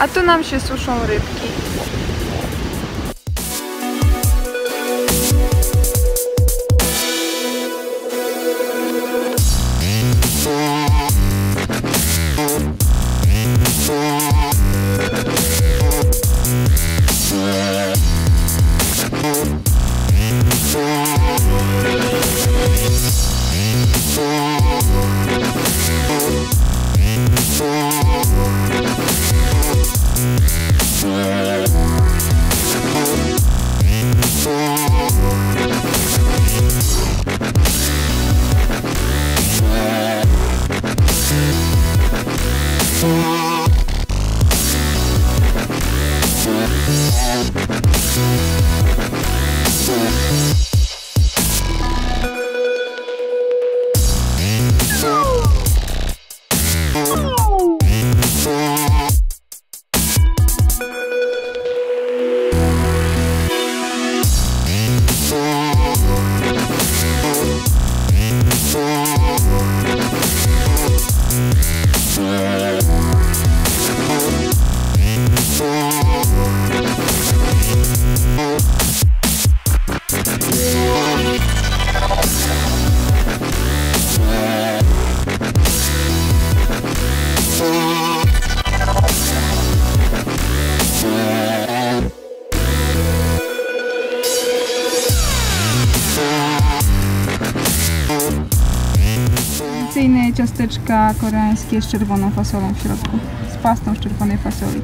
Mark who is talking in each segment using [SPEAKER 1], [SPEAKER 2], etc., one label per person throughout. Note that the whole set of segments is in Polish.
[SPEAKER 1] A tu nam się suszą rybki. Tradycyjne ciasteczka koreańskie z czerwoną fasolą w środku, z pastą z czerwonej fasoli.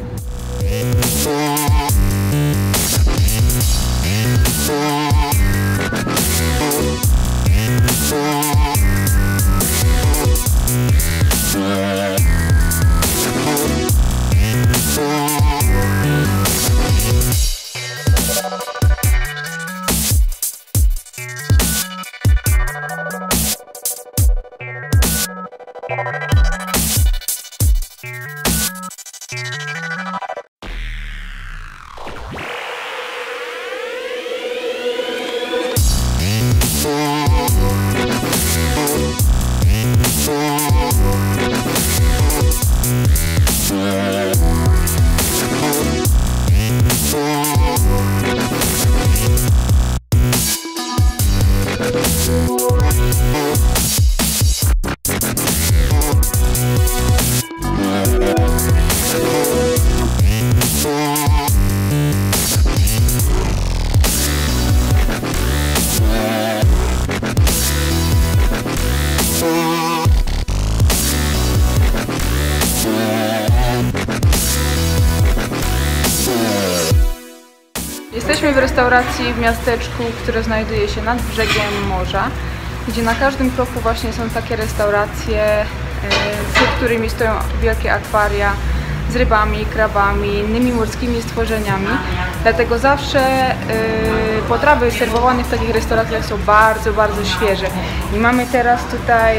[SPEAKER 1] Jesteśmy w restauracji w miasteczku, które znajduje się nad brzegiem morza, gdzie na każdym kroku właśnie są takie restauracje, przed którymi stoją wielkie akwaria z rybami, krabami, innymi morskimi stworzeniami. Dlatego zawsze potrawy serwowane w takich restauracjach są bardzo, bardzo świeże. I mamy teraz tutaj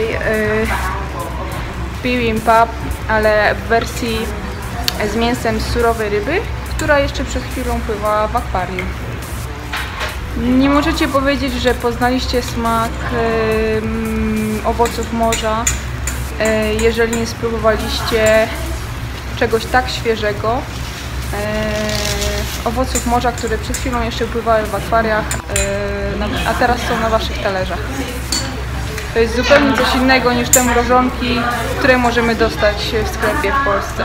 [SPEAKER 1] bibimbap, ale w wersji z mięsem z surowej ryby, która jeszcze przed chwilą pływała w akwarium. Nie możecie powiedzieć, że poznaliście smak owoców morza, jeżeli nie spróbowaliście czegoś tak świeżego, owoców morza, które przed chwilą jeszcze pływały w akwariach, a teraz są na waszych talerzach. To jest zupełnie coś innego niż te mrożonki, które możemy dostać w sklepie w Polsce.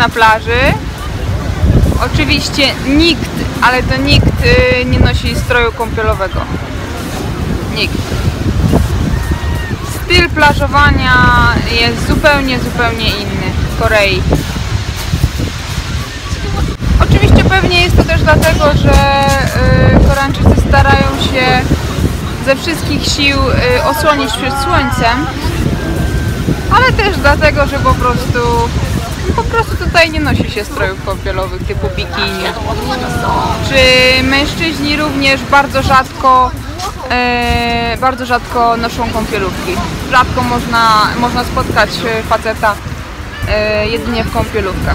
[SPEAKER 1] na plaży. Oczywiście nikt, ale to nikt nie nosi stroju kąpielowego. Nikt. Styl plażowania jest zupełnie inny w Korei. Oczywiście pewnie jest to też dlatego, że Koreańczycy starają się ze wszystkich sił osłonić przed słońcem, ale też dlatego, że po prostu tutaj nie nosi się strojów kąpielowych typu bikini. Czy mężczyźni również bardzo rzadko noszą kąpielówki. Rzadko można spotkać faceta jedynie w kąpielówkach.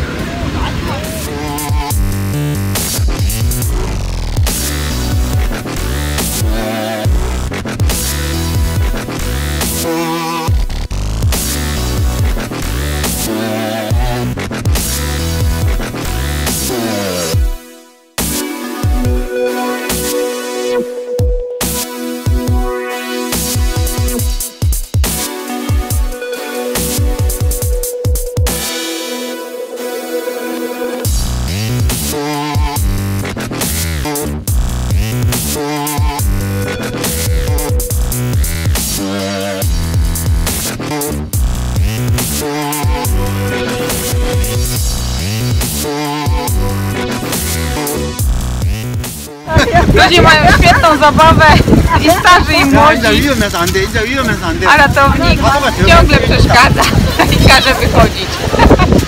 [SPEAKER 1] Ludzie mają świetną zabawę i starzy i młodzi,
[SPEAKER 2] 위험해서 안 돼.
[SPEAKER 1] a ratownik ciągle przeszkadza i każe wychodzić.